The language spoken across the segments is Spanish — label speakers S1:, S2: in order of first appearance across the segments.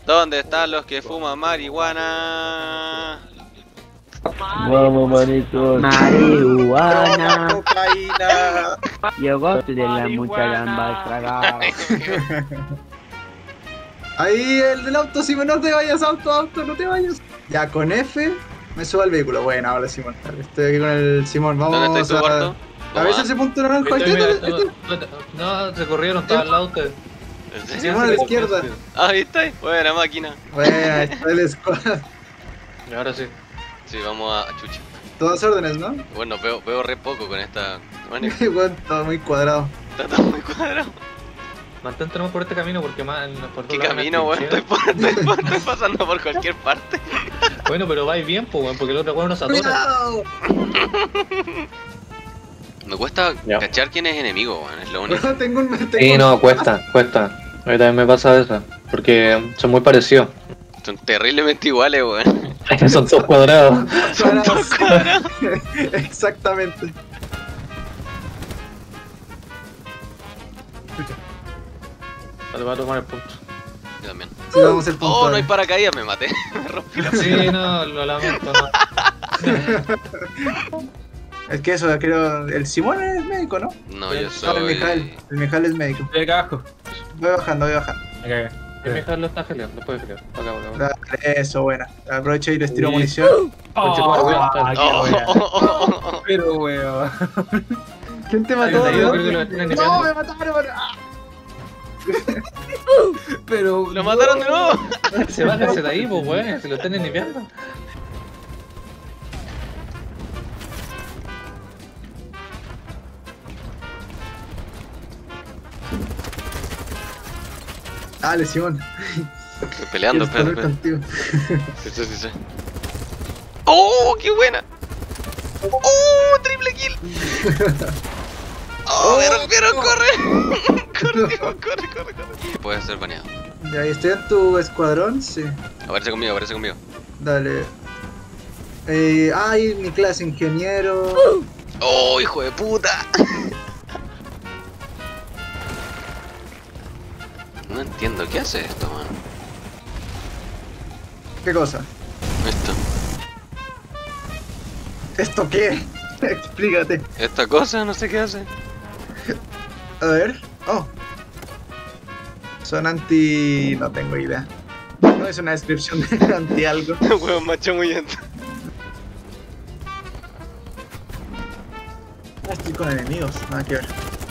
S1: ¿Dónde están los que fuman marihuana?
S2: Vamos, manitos.
S3: Marihuana.
S4: Cocaína.
S3: Llegó de la mucha gamba tragada.
S4: Ahí el del auto, Simón, no te vayas, auto, no te vayas. Ya, con F me subo al vehículo. Bueno, ahora Simón, estoy aquí con el Simón, vamos
S1: ¿Dónde estoy tú, gordo?
S4: a ver ese punto naranja. Ahí está.
S5: No, se corrieron, estaba al lado ustedes.
S1: ¿En serio?
S4: Simón a la izquierda.
S1: Ah, ahí está. Buena máquina.
S4: Bueno, ahí está el squad.
S5: Y ahora sí.
S1: Sí, vamos a chucha.
S4: Todas órdenes, ¿no?
S1: Bueno, veo re poco con esta. Bueno,
S4: Bueno, todo muy cuadrado.
S1: está todo muy cuadrado.
S5: Mantente nomás por este camino porque más. Por
S1: ¿Qué
S5: otro lado
S1: camino,
S5: me
S1: weón? Estoy pasando por cualquier parte.
S5: Bueno, pero vais bien, pues, weón, porque el otro weón nos atora.
S4: ¡Cuidado!
S1: Me cuesta
S2: Ya.
S1: cachar quién es enemigo, weón. Es lo único.
S4: Bueno, tengo un...
S2: Sí, no, cuesta. A mí también me pasa eso. Porque son muy parecidos.
S1: Son terriblemente iguales, weón.
S2: Son todos cuadrados.
S1: Son todos cuadrados.
S4: Exactamente.
S5: Te va a tomar el punto.
S1: Yo también.
S4: Sí, vamos al punto.
S1: Oh, no hay paracaídas, me maté. Me rompí la
S5: Sí, no, lo lamento, no.
S4: Es que eso, creo... El Simón es médico, ¿no?
S1: No, yo
S4: No,
S1: soy.
S4: el Mijael. El Mijael es médico.
S5: Estoy acá abajo.
S4: Voy bajando.
S5: El Mijael lo está peleando, después de pelear. Acá.
S4: Dale, eso, buena. Aprovecho y les tiro munición.
S5: Pero weón.
S4: ¿Quién te mató?
S5: Yo creo que
S4: ¿De
S5: lo
S4: dónde?
S5: están
S4: No,
S5: enviando.
S4: me mataron. ¡Ah!
S5: Pero.
S1: ¡Lo mataron de nuevo!
S5: Se bájense de ahí, pues weón, se lo están enviando.
S4: Dale, Simón.
S1: Estoy peleando,
S4: Quiero
S1: espera.
S4: estar contigo.
S1: Sí. ¡Oh, qué buena! ¡Oh, triple kill! ¡Oh, me rompieron! ¡Corre! ¡Corre! Puedes ser baneado.
S4: Ya, ¿y estoy en tu escuadrón? Sí.
S1: Aparece conmigo.
S4: Dale. Ay, mi clase ingeniero.
S1: ¡Oh, hijo de puta! No entiendo, ¿qué hace esto, man?
S4: ¿Qué cosa?
S1: Esto.
S4: ¿Esto qué? Explícate.
S1: Esta cosa, no sé qué hace.
S4: A ver. Oh. Son anti... No tengo idea. No es una descripción de anti algo.
S1: Huevón macho muy lento.
S4: Estoy con enemigos, nada que ver.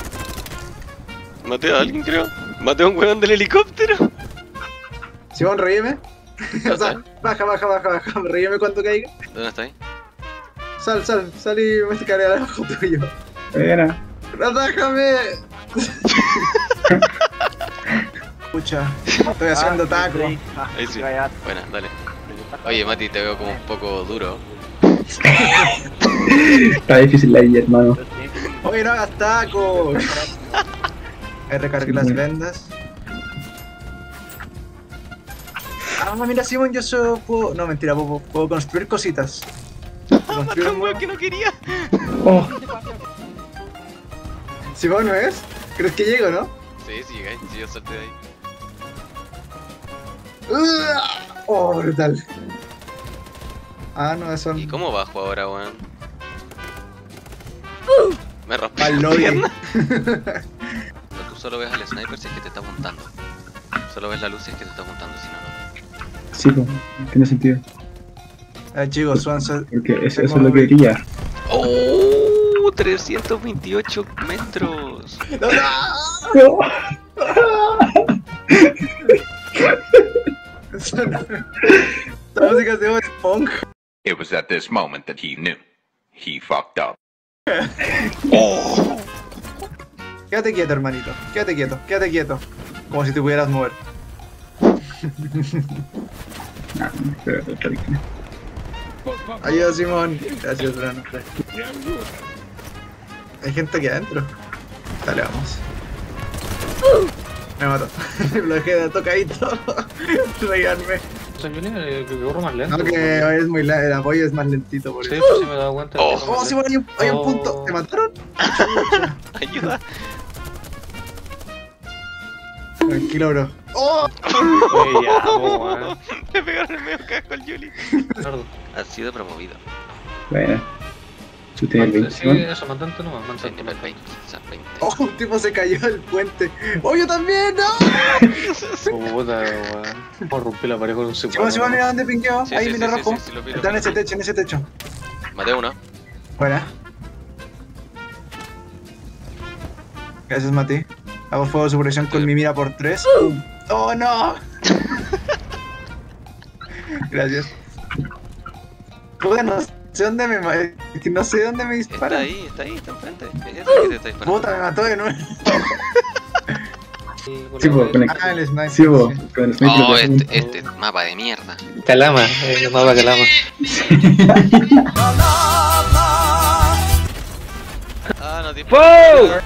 S1: Maté a alguien, creo. Maté a un huevón del helicóptero.
S4: Simón, reíme. O sea, baja. Reíme cuando caiga.
S1: ¿Dónde está ahí?
S4: Sal y me caeré abajo tuyo.
S2: Era.
S4: ¡Atájame! Escucha, estoy haciendo taco.
S1: Ahí sí. Buena, dale. Oye, Mati, te veo como un poco duro.
S2: Está difícil ahí, hermano.
S4: Oye, no hagas taco. Ahí recargué las vendas. Ah, mira, Simón, puedo... No, mentira, puedo construir cositas.
S1: Maté a un huevón que no quería.
S2: Oh,
S4: Simón, ¿no es? ¿Crees que llego, no?
S1: Sí, llegáis. Sí, yo salté de ahí.
S4: Oh, brutal. Ah, no, eso...
S1: ¿Y cómo bajo ahora, weón? Me rompí
S4: Al
S1: la
S4: lobby.
S1: pierna. Tú solo ves al sniper si es que te está apuntando. Solo ves la luz si es que te está apuntando, si no, no.
S2: sí, pues, tiene sentido.
S4: Chicos, suanse.
S2: Porque eso es lo que quería.
S1: ¡Oh! 328 metros.
S4: ¡No! Esta música se llama Punk.
S6: It was at this moment that he knew. He fucked up.
S4: Quédate quieto, hermanito. Quédate quieto. Como si te pudieras mover. Ayuda, Simón. Gracias, Bruno. Hay gente aquí adentro. Dale, vamos. Me mató. Lo dejé de tocadito. Regarme.
S5: San Julián, que corro más lento.
S4: No, que hoy es muy el apoyo es más lentito por
S5: Sí,
S4: eso.
S5: pues sí me he dado cuenta.
S1: Oh.
S4: Oh, Simón, hay un punto. ¿Te mataron?
S1: Ayuda.
S4: Tranquilo, bro. ¡Oh!
S5: Oye, ya, po, weón.
S1: Le pegaron el medio casco al Yuli.
S5: Nardo.
S1: Ha sido promovido.
S7: Bueno. Chute el 20.
S5: Sí, eso, mantente nomás,
S1: Sí,
S5: mantente.
S1: nivel 20. O sea, 20.
S4: ¡Oh! Un tipo se cayó del puente. ¡Oh, yo también! ¡No!
S2: Puta, weón. Vamos a romper la pared con un
S4: Simón, Simón, mira dónde pinqueo.
S1: Sí,
S4: Ahí,
S1: sí,
S4: mira
S1: sí,
S4: rojo.
S1: sí, sí, lo vi, lo
S4: Está en
S1: vi.
S4: ese techo, en ese techo.
S1: Maté uno.
S4: Buena. Gracias, Mati. Hago fuego de supresión con mi mira por 3. ¡Oh, no! Gracias. Puta, no sé dónde me... Es que no sé dónde me
S1: Está
S4: dispara.
S1: ahí, está enfrente. Es ese que te está disparando.
S4: Puta, me mató de nuevo.
S7: Sí, po, con el...
S4: Ah, el sniper.
S7: Sí, po,
S4: sí.
S7: con el sniper
S1: Oh,
S7: le pego un-
S1: este mapa de mierda.
S2: Calama, el mapa Calama.
S1: Ah, no te
S3: ¡Fuego!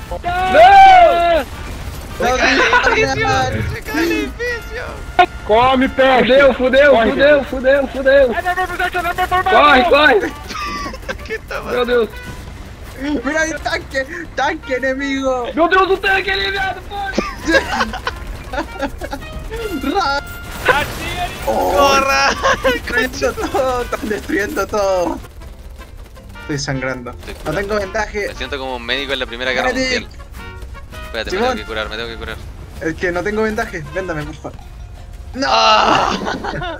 S1: ¡Se cae el edificio! ¡Se cae el edificio!
S3: Come, peixe! Fudeu! Corre!
S1: ¿Qué está
S3: Meu
S1: pasando?
S3: Deus!
S4: ¡Mira el tanque! ¡Tanque enemigo!
S3: Meu Deus, o tanque ali, viado!
S4: ¡Oh!
S1: ¡Corra!
S4: Destruyendo todo, están destruyendo todo. Estoy sangrando. No tengo vendaje.
S1: Me siento como un médico en la Primera Guerra
S4: Espérate.
S1: Mundial. Espérate,
S4: Simón.
S1: me tengo que curar.
S4: Es que no tengo vendaje. Véndame, por favor. ¡No!
S1: ¡Ah!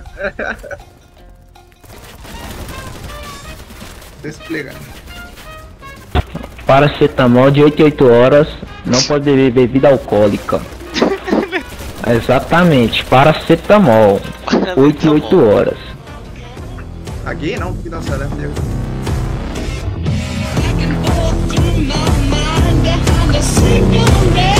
S4: Desplegan.
S3: Paracetamol de 8 em 8 horas, não pode beber bebida alcoólica. Exatamente, paracetamol, 8 em 8 horas.
S4: Aquí, ¿no? Un poquito más adelante.
S8: Back and forth through my mind behind a single name.